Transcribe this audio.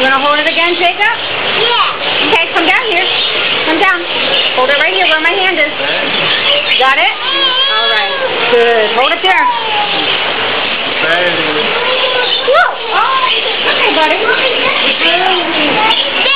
want to hold it again, Jacob? Yeah. Okay, come down here. Come down. Hold it right here where my hand is. Got it? All right. Good. Hold it there. Whoa. Oh, okay, buddy.